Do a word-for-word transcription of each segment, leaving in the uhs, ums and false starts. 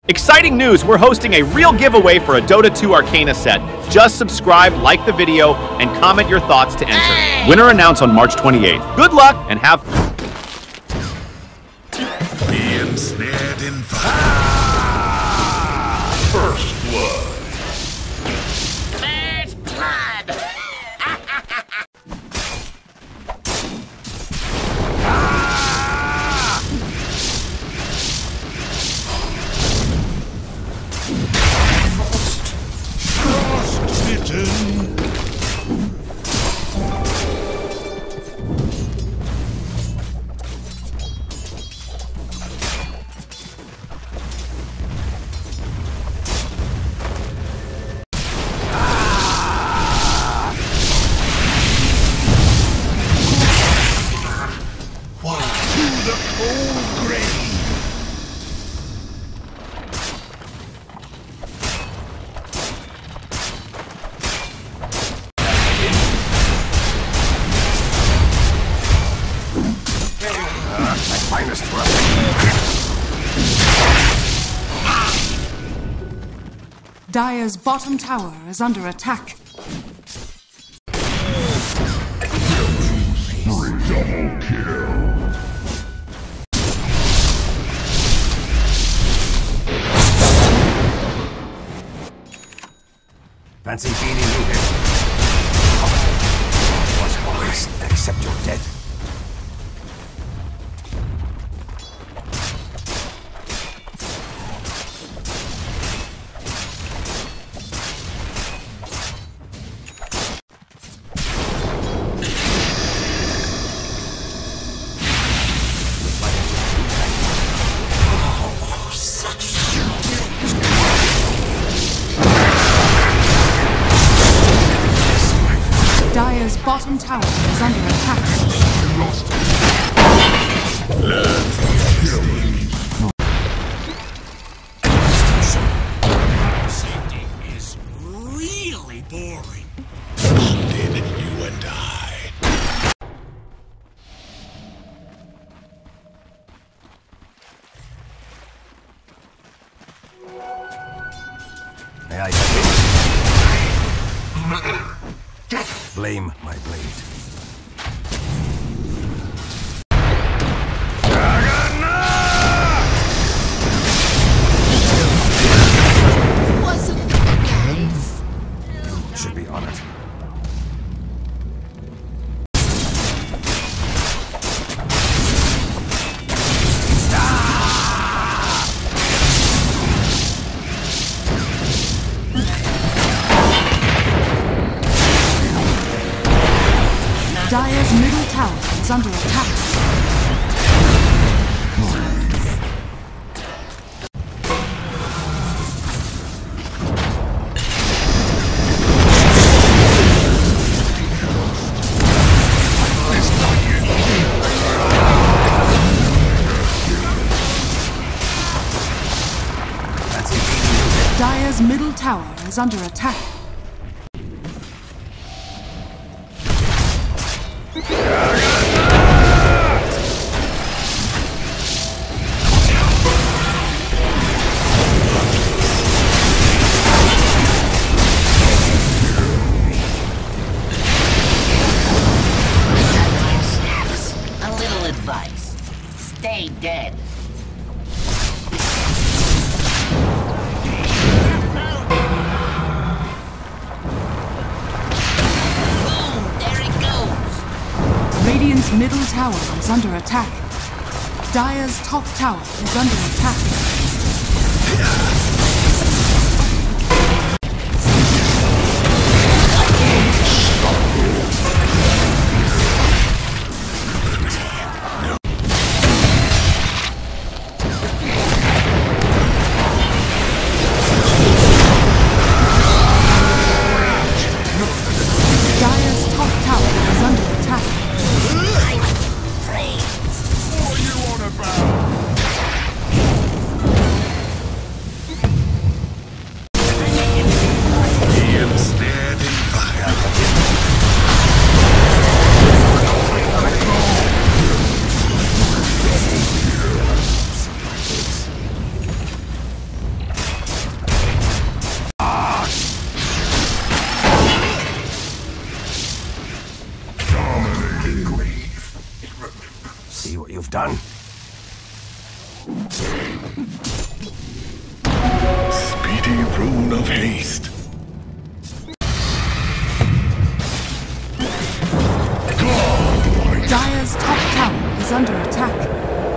Exciting news! We're hosting a real giveaway for a Dota two Arcana set. Just subscribe, like the video, and comment your thoughts to enter. Hey! Winner announced on March twenty-eighth. Good luck and have Being snared in fire. Ah! First blood. First blood. Ah! Frostbitten. Dire's bottom tower is under attack. Double kill. Fancy being in here? What always accept your death? Dire's bottom tower is under attack. Safety is really boring. Bonded, you and I. May I have it? Blame my blade. Juggernaut! Wasn't nice. You should be honored. Dire's middle tower is under attack. Dire's middle tower is under attack. A little advice. Stay dead. Boom! There it goes. Radiant's middle tower is under attack. Dire's top tower is under attack. Dire's top tower is under attack. What are you on about? done? Speedy rune of haste. Dire's top tower is under attack.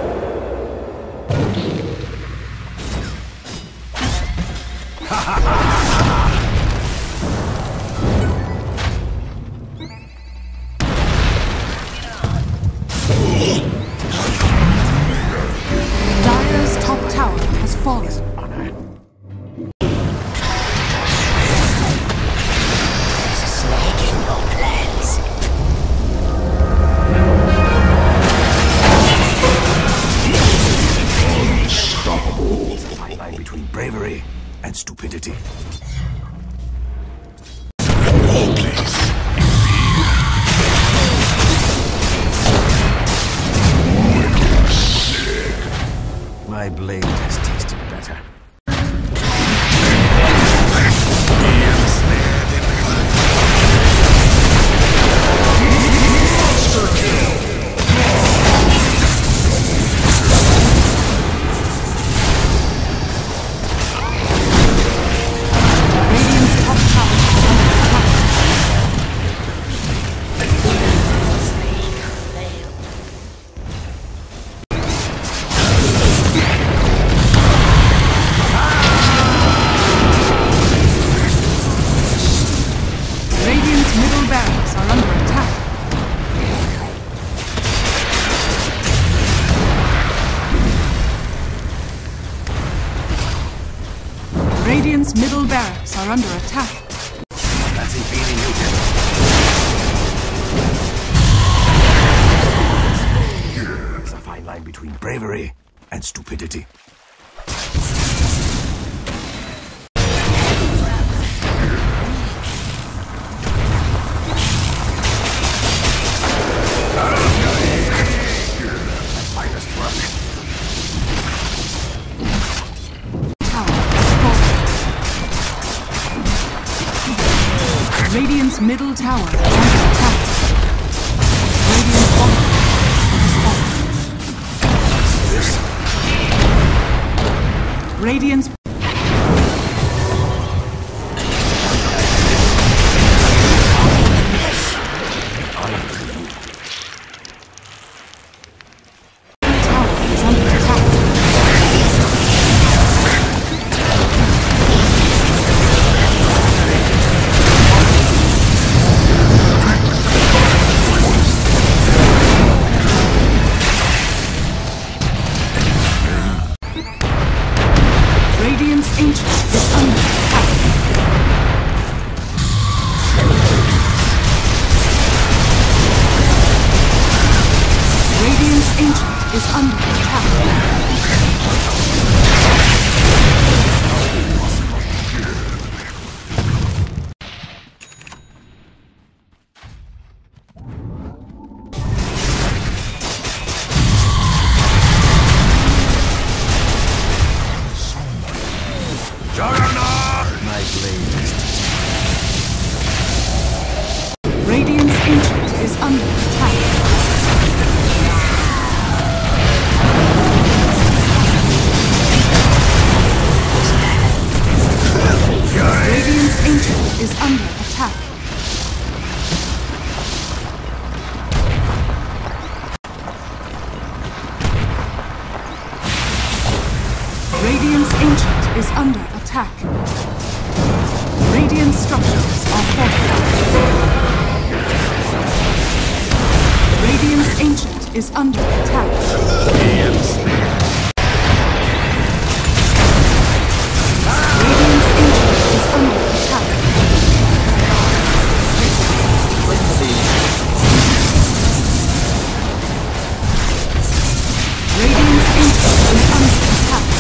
Dire's top tower has fallen. Snake in your plans. Unstoppable. There's a fine line between bravery and stupidity. Oh, please. Wicked sick. My blade has tasted better. Radiant's top tower is under attack. Radiant's middle barracks are under attack. Radiant's middle barracks are under attack. Fancy beating you, There's a fine line between bravery and stupidity. That's finest work. Tower is falling. Radiant's middle tower is under attack. Radiant's bottom is falling. Radiant's tower is under attack. Radiant's ancient is under attack. Radiant's ancient is under attack. Juggernaut! My blade is Radiant's ancient is under attack. Radiant's ancient is under attack. Radiant's ancient is under attack. Radiant structures are fortified. Radiant's ancient is under attack. Radiant's ancient is under attack. Radiant's ancient is under attack.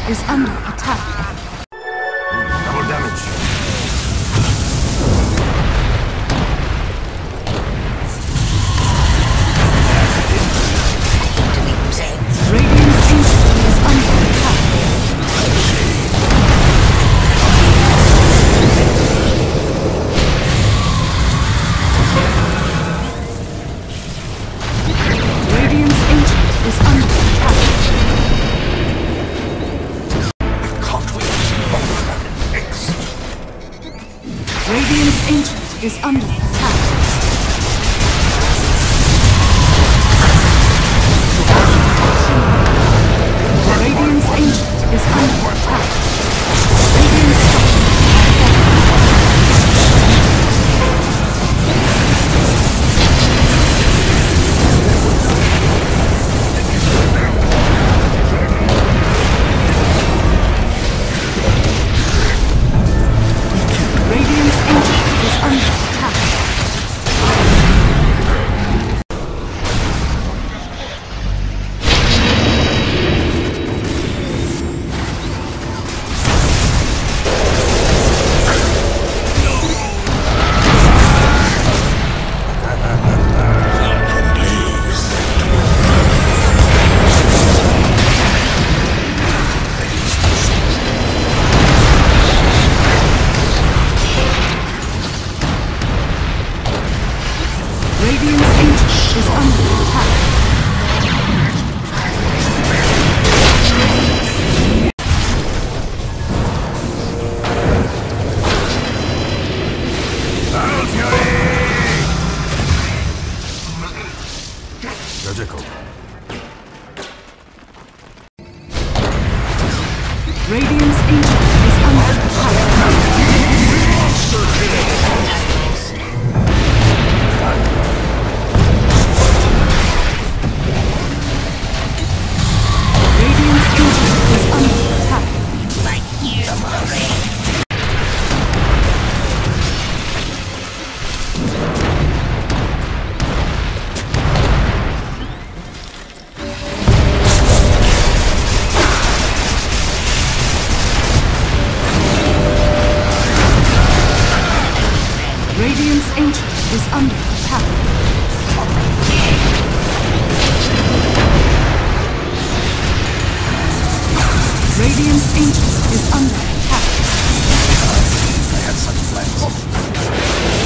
is under attack. Double damage. Radiant's ancient is under attack. Radiant's ancient is under attack. Can't wait to see Overland next. Radiant's ancient is under attack. Radiant's ancient is under attack. Radiant's Radiant's ancient is under attack. Radiant's ancient is under attack. Logical. Radiant's ancient is under attack. Radiant's ancient is under attack. Radiant's ancient is under attack. Radiant's ancient is under attack. I had such plans.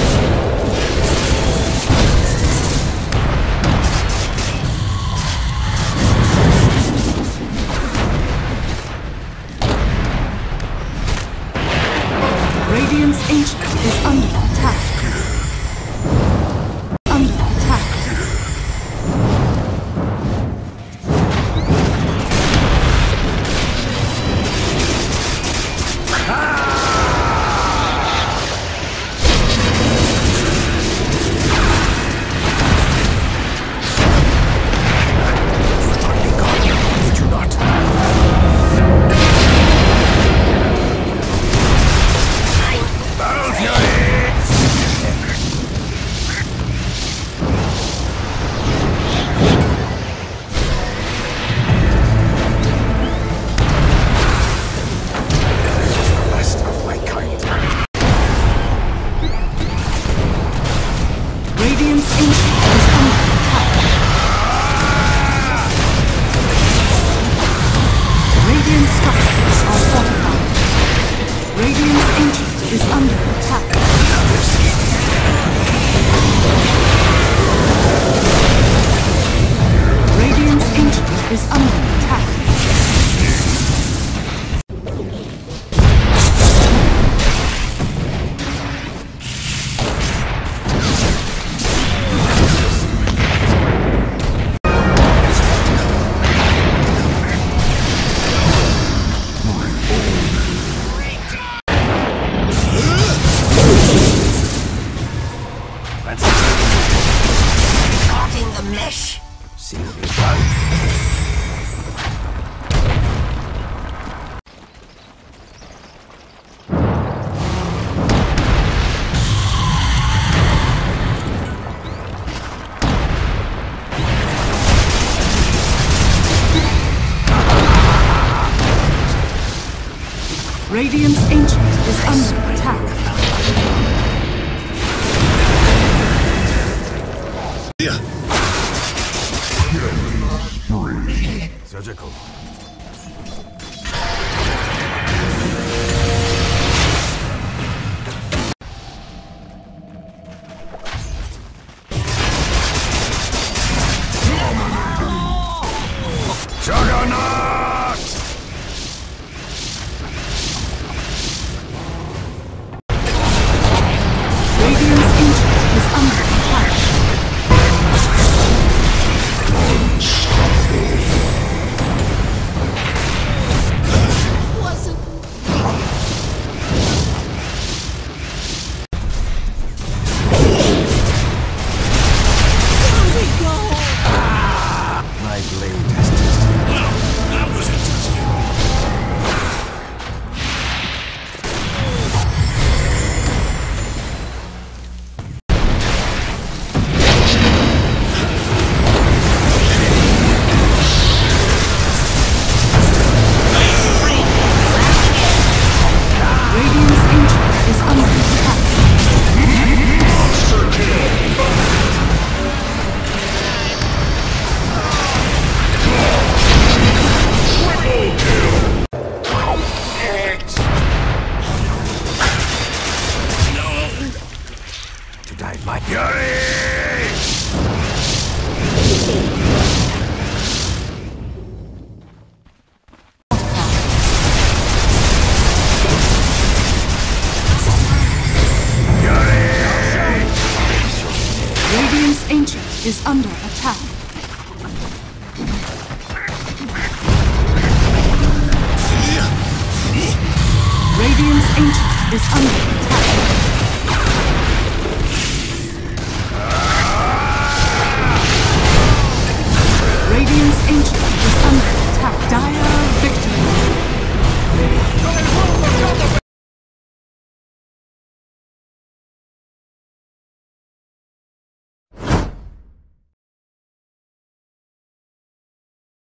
Radiant's ancient is under attack. Under attack. Did you not? Last of my kind. Radiant's ancient is under attack. Radiant structures are fortified. Radiant's ancient is under attack. Radiant's ancient is under attack. Caught in the mesh. See you, big man. Radiant's Ancient is under attack. Surgical. Juggernaut! Radiant's Ancient is under attack. My blade has tested. Well, that was interesting. Radiant's Ancient is under attack. Monster kill. Triple kill. To die my fury! Radiant's Ancient is under attack. Radiant's Ancient is under attack.